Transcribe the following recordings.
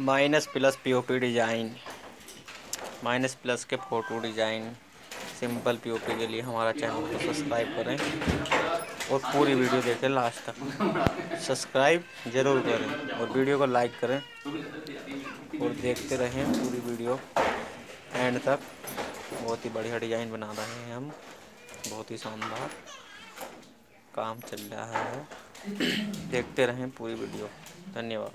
Minus plus POP design, minus plus के photo design, simple POP के लिए हमारा चैनल को सब्सक्राइब करें और पूरी वीडियो देखें लास्ट तक। सब्सक्राइब ज़रूर करें और वीडियो को लाइक करें और देखते रहें पूरी वीडियो एंड तक। बहुत ही बढ़िया डिज़ाइन बना रहे हैं हम, बहुत ही शानदार काम चल रहा है। देखते रहें पूरी वीडियो। धन्यवाद।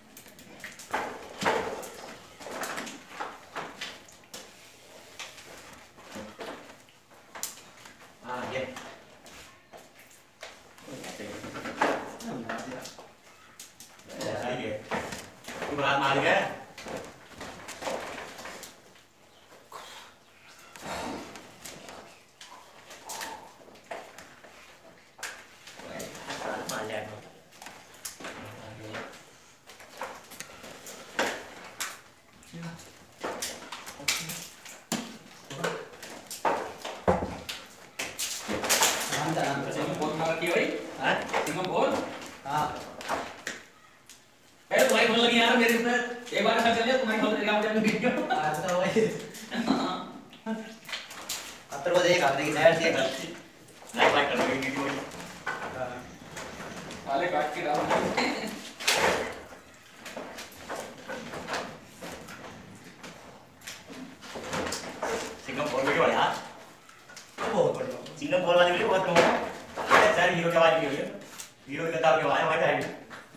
तुम्हारी फोन लगी यार मेरे इसमें एक बार चल लिया तुम्हारी फोन लगी मुझे वीडियो तो वही अब तो वो देख आपने की साइड से लाइक लाइक कर लगी वीडियो वाले काट के डाल सिंगापुर वीडियो यार बहुत बढ़िया सिंगापुर वाली वीडियो बहुत कमाल है सर हीरो की आवाज की हीरो की किताब की आवाज हमारी है।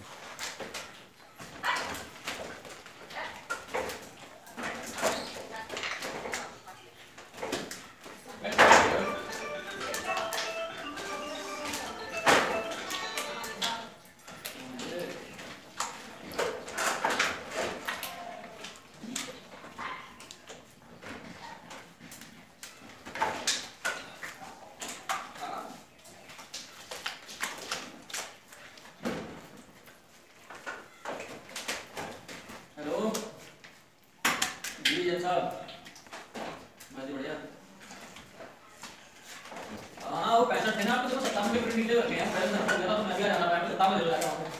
हाँ वो 65 थे ना आपको तो 57 के प्रिंट नीचे रखे हैं पहले नंबर दिया था तो मैं भी आ जाना पाया 57 में जाएगा वहां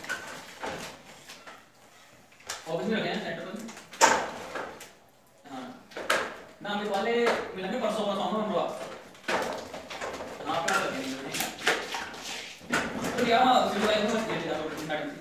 पे ऑफिस में रखे हैं सेंटर पर। हां ना अमित वाले मिलेंगे परसों हम लोग हां क्या करेंगे तो क्या सिविल लाइन में ये जाओ प्रिंट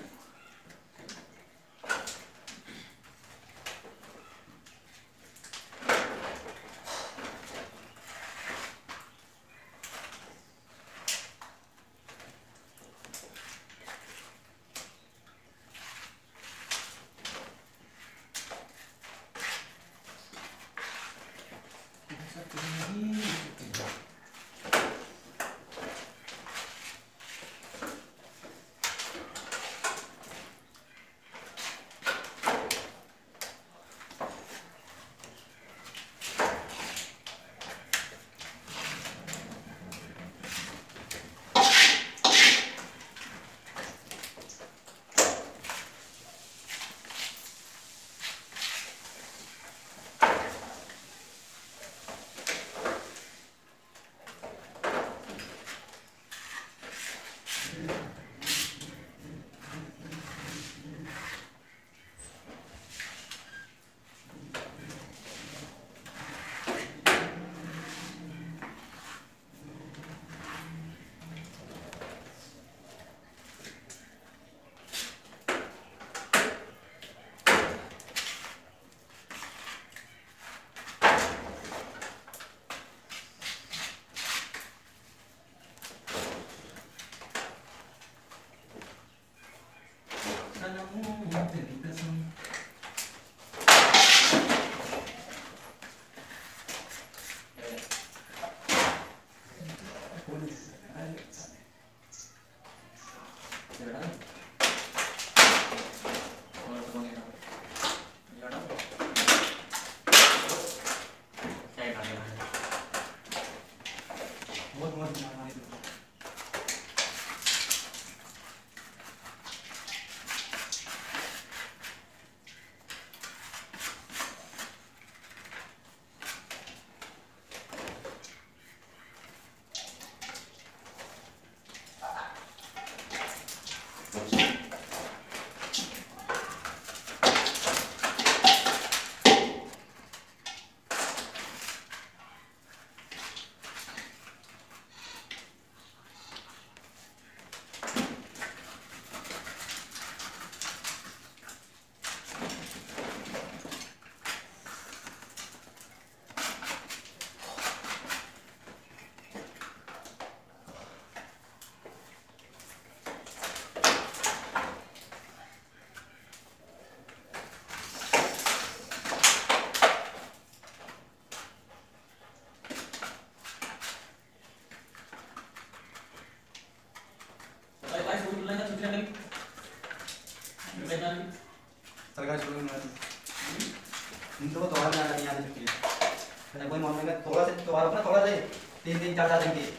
सरकारी स्कूल में इनको तो और ज्यादा नहीं आने सकती है कोई मामले में थोड़ा से तो अपना थोड़ा से 3 4 दिन की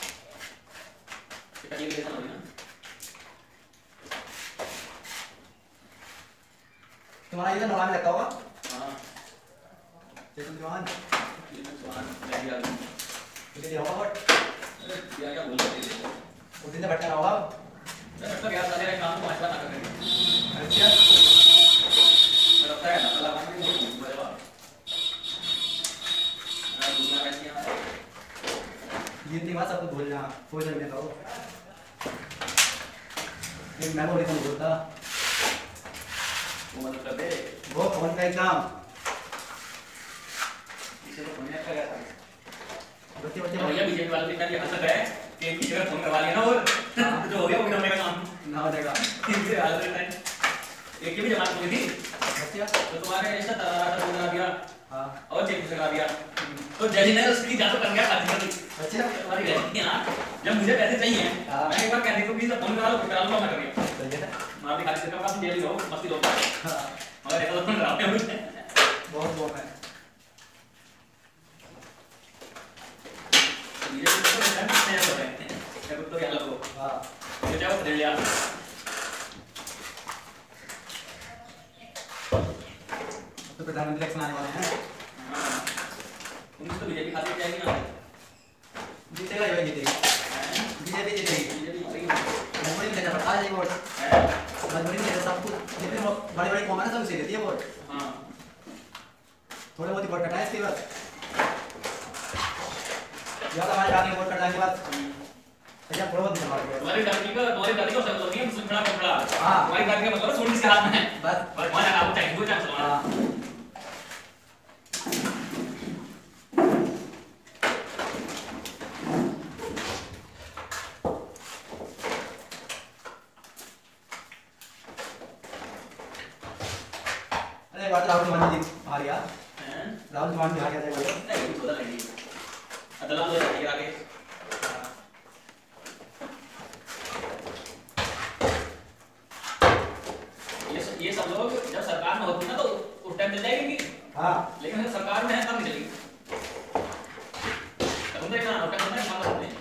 ये कैसा हो ना तुम्हारा इधर नौला में लगता होगा हां चेतन जवान ये जवान मैं भी आ गया तुझे होगा बट अरे क्या बोल रहे थे उस दिन से भटका होगा मैं तो क्या सारे काम को अच्छा ना करेंगे अच्छा लगता है ना अल्लाह का बड़े बात मैं दूसरा कैसे यहाँ ये नहीं बात सब कुछ भूलना कोई नहीं कहो एक मेमोरी नहीं बोलता वो मतलब कर दे वो फोन का एग्जाम इसे तो फोन में कर गया था बच्चे भैया बीजेपी वाले का ये हंसत है कि एक ही जगह फोन करवा लिया ना और जो हो गया वो भी का काम ना हो जाएगा इनसे हालत है एक की भी जमानत हो गई थी बच्चे तो तुम्हारे ऐसा तरारा फोन करा दिया हाँ और चेक से करा दिया तो जज ने उसकी जांच कर गया खाती थी बच्चे तुम्हारी रहती हां जब मुझे पैसे चाहिए मैं एक बार कहती तो प्लीज फोन करा लो करा लो मैं करिए सही है मार भी खाली से काम जेल हो मस्ती लो हाँ मगर ऐसा तो फोन करा मुझे बहुत बहुत है ये तो मैं हो रहे हैं मैं तो क्या लगो हाँ ये जाओ दे लिया तो प्रधानमंत्री इलेक्शन आने वाले हैं उनको तो बीजेपी खाती जाएगी ना जीतेगा ये जीतेगी बीजेपी जीतेगी बीजेपी मजबूरी में देना पड़ता है ये वोट मजबूरी में सब कुछ जितने बड़ी बड़ी कौन है सब इसे देती है वोट हां थोड़े बहुत ही वोट कटाए इसके बाद या तो हमारे आगे वोट कटाने के बाद भैया थोड़ा बहुत हमारे तुम्हारी दादी को सब नहीं सुनना पड़ा हाँ। तुम्हारी दादी का मतलब सोनी के हाथ में है बस बस वहां जाना वो चाहिए वो जाना चलना हाँ अरे बात राहुल गांधी जी आ गया हैं राहुल गांधी आ गया था बोलो नहीं कुछ पता नहीं अदला तो जाएगी आगे ये सब लोग जब सरकार में होती ना तो उस टाइम चल जाएगी हाँ लेकिन जब सरकार में है तब नहीं चलेगी तुम देखना होता है ना मतलब नहीं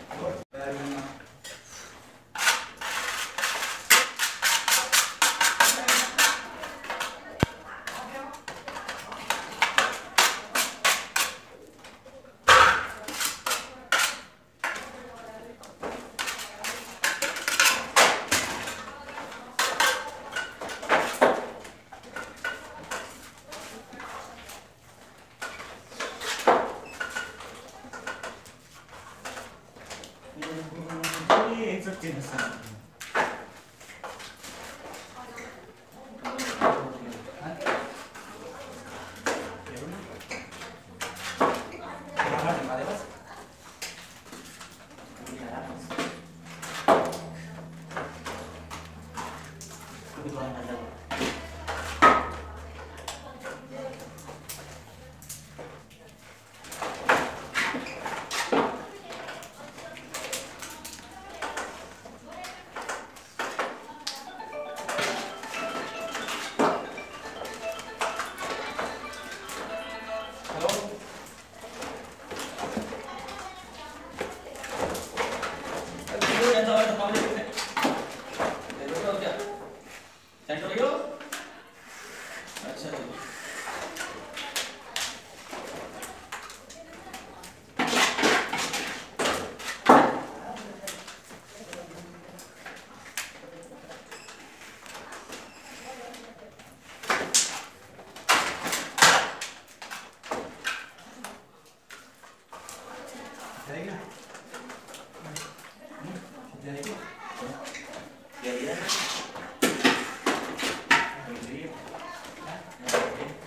जाएगी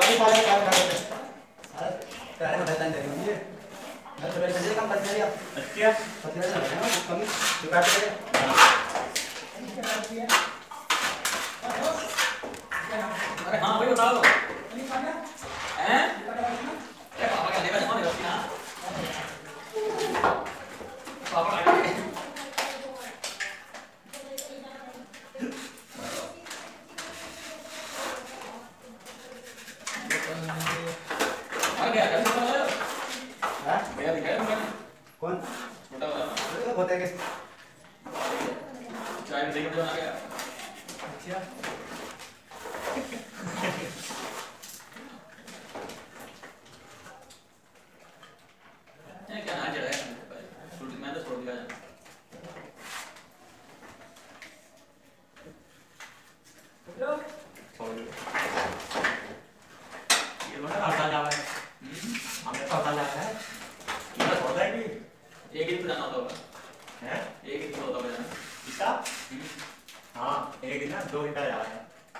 अभी सारे काम कर रहे हैं सारे पहले में डेडलाइन दे रही है मैं तो पहले काम कर दिया अच्छा सबसे पहले है ना कम जो काट के अरे हाँ भाई बताओ हैं अरे पापा क्या लेकर जाओ रस्सी ना पापा काट के अरे क्या कर रहा है हां भैया दिखाया तुमने कौन छोटा वाला तो होते के चाय में देख बना गया अच्छा क्या ना चढ़ा है छोटी मैं तो छोड़ दिया जा छोड़ दो ये लोग ना हड़ताल जा रहा है हमने तो हड़ताल जा रहा है ये तो छोड़ रहा है कि एक ही तो जाना होगा हैं एक ही तो होता होगा जाना इसका हाँ एक दिन ना 2 दिन पहले जा रहा है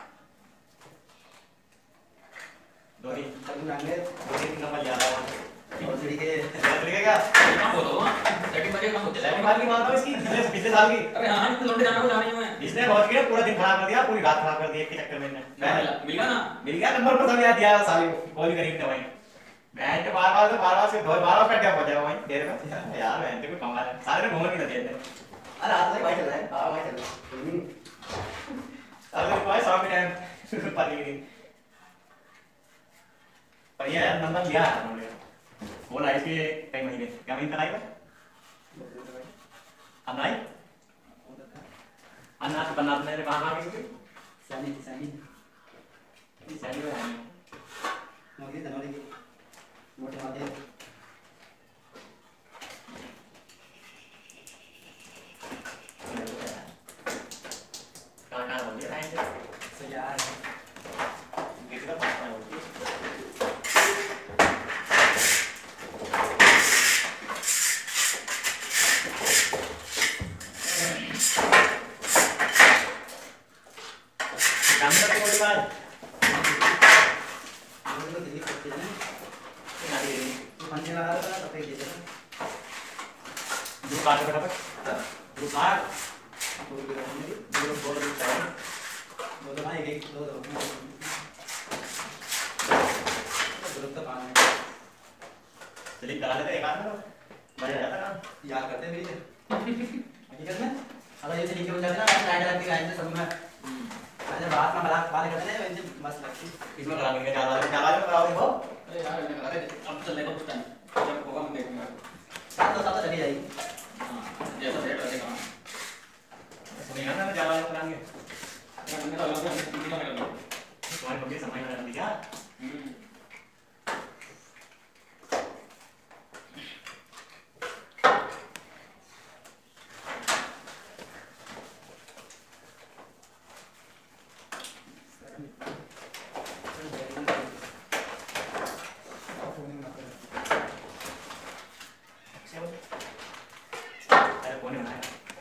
2 दिन तब रंगे 2 दिन नंबर लिया था और सीढ़ी के तरीके क्या काम बोलो ना सेटिंग बजे काम होते लैपटॉप मार की बात हो इसकी पिछले साल की अरे हाँ तो लौटे जाना को जाना ही है इसने बहुत किया पूरा दिन खराब कर दिया पूरी रात खराब कर दी एक के चक्कर में मिला ना मिल गया नंबर पर सब याद दिया साली को कॉल करी ने भाई मैं तो बार-बार से 12 का क्या हो जाएगा भाई देर में यार मैं तो कमाल है सारे ने घूम नहीं दिए थे अरे आज तक भाई चल रहा है हां भाई चल रहा है अरे भाई शाम के टाइम पानी नहीं पर ये नंबर लिया है उन्होंने वो लाइफ के कई महीने क्या महीने तक आएगा अनाई अन्ना तो बना अपने कहां आ गई सैनी ये सैनी है नौकरी धनौरी की मोटे माते कहां हो गया टाइम सही यार किसी का पास हो गया काम करते कोई बात वो तो दिल्ली करते हैं ना दे तो पंजे लगा रहा था तब तक दे देता दो काट बैठा दो काट बोलो ना एक दो तो पाना है चलिए करा लेते एक आदमी मजा जाता काम याद करते भी हकीकत में अगर ये तरीके हो जाते ना लाइट लगती है सब में अरे बात में बात करते हैं वैसे मस्त लगती इसमें करा लेंगे चार वाले में कराओगे वो अरे यार मैंने कहा अब चलने को कुछ टाइम जब होगा मैं देखूंगा साथ तो चली जाएगी हाँ जैसा सेट रखे काम सुनिए ना चार वाले में कराएंगे मैंने तो अलग से किसी का मैं लगा तुम्हारी मम्मी समझ में नहीं क्या अरे कौन बनाया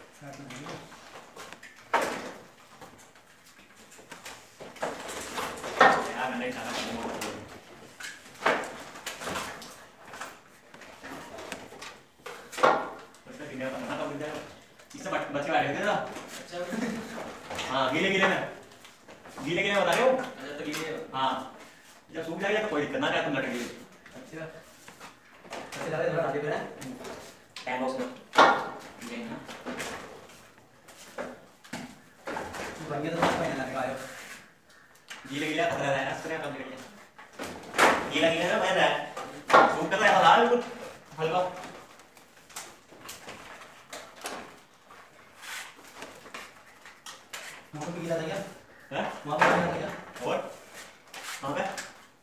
यार मैंने खाना उसका वीडियो बनाना था वीडियो इससे बच्चे आ रहे थे ना हाँ गीले गीले बता रहे हो अच्छा तो ये हाँ जब सूख जाएगा तो कोई दिक्कत ना क्या तुम लटके अच्छा ऐसे ज़्यादा थोड़ा आगे बढ़ा टाइम बॉक्स में बन गया तो पहले लगा आयो गीले खतरा है ना सुनिया कम गीला ना मैं रहा सूख कर ऐसा लाल कुछ हल्का वहाँ पे गिरा था क्या है वहाँ पे गिरा था क्या और वहाँ पे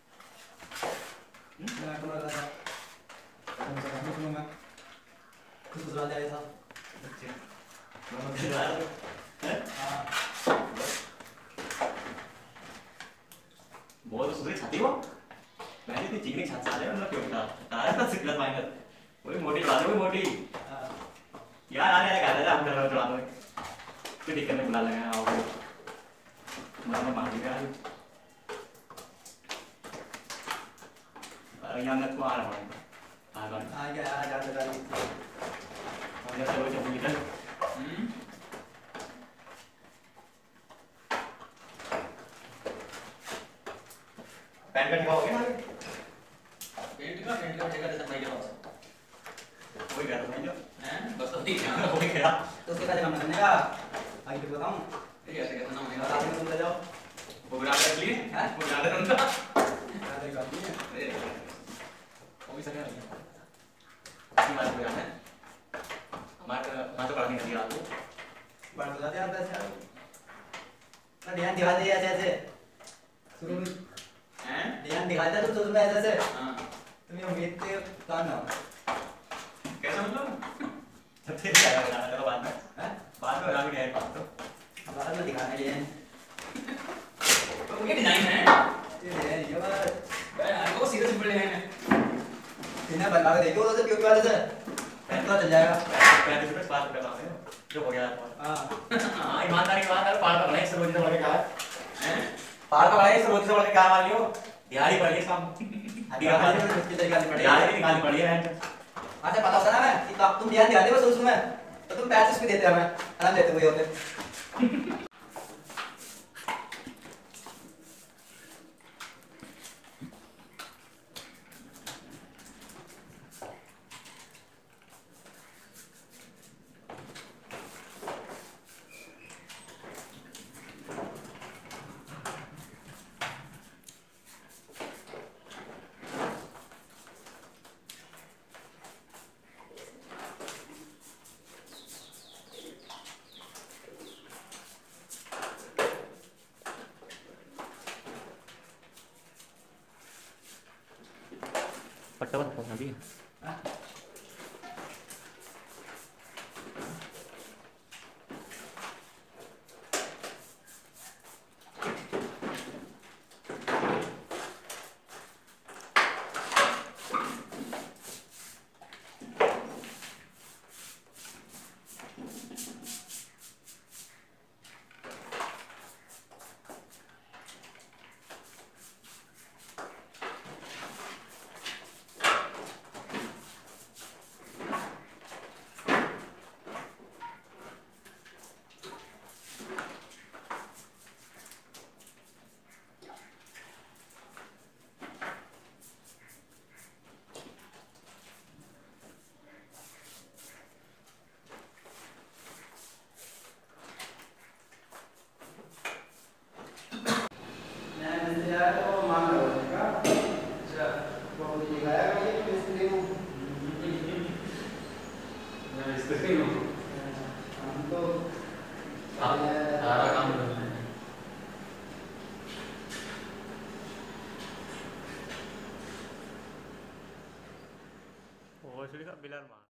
मैं आपको लगा था मैं सुनूंगा कुछ गुजरा जाए था अच्छा मैं मत रहा है हाँ बहुत सुधरी छाती हो मैंने इतनी चिकनी छाती साले मतलब क्यों था तारा था सिकलत माइनर वही मोटी बात है वही मोटी यार आने लगा था हम कर रहे हो चला दो तो दिक्कत नहीं बुला लगा आओ मैं बाहर गया अरे यहाँ मैं तो आ रहा हूँ। आ गया। आ गया आ जा लगा दी हमने तो वो चप्पू निकल। पैन कार्ड का हो गया हमारे? पेंट का ठेका दे सकता है क्या बस? हो गया तो समझो। हैं? बस तो ठीक है। हो गया। तो उसके पैसे कम करने का आगे फिर बताऊं ये कैसे कैसे ना होगा? बता दूं तुम ले जाओ वो ग्राहक लिए हैं? वो ग्राहक उनका पैसे कम नहीं है अरे वो भी सही है। की बात हो रहा है। हमारे तो पढ़ने का दिया आपको। बढ़ जाते हैं पैसे ना ध्यान दिखा दे ऐसे ऐसे शुरू में हैं? ध्यान दिखाता तो शुरू में ऐसे ऐसे हाँ। तुम्हें उम्मीद थे काम ना हो कैसा मतलब? जब से क्या करना है तो बाद में। हैं? बाद में बना के है बात तो। अब बाद में दिखाने लिए तो ये डिजाइन है। ये बात यार वो सीधा सिंपल डिजाइन है। इन्हें बनवा के देखो तो क्यों वाले से पता चल जाएगा 35 रुपए 5 रुपए का है जो हो गया। हां हाँ ईमानदारी की बात है। पार कर रहे हैं इस रोज से बढ़ के क्या है? हैं? पार कर रहे हैं इस रोज से बढ़ के क्या मान लियो? दिहाड़ी पड़ी है काम। दिखाने में मुश्किल तरीका से दिहाड़ी पड़ेगा भी निकालनी पड़ी है। अच्छा पता होता ना मैं कि तुम ध्यान दिखाते हो शुरू में तो तुम 35 भी देते हमें आराम देते हुए होते पट्टा बता अभी। सारा काम करना है। वो बिलर मार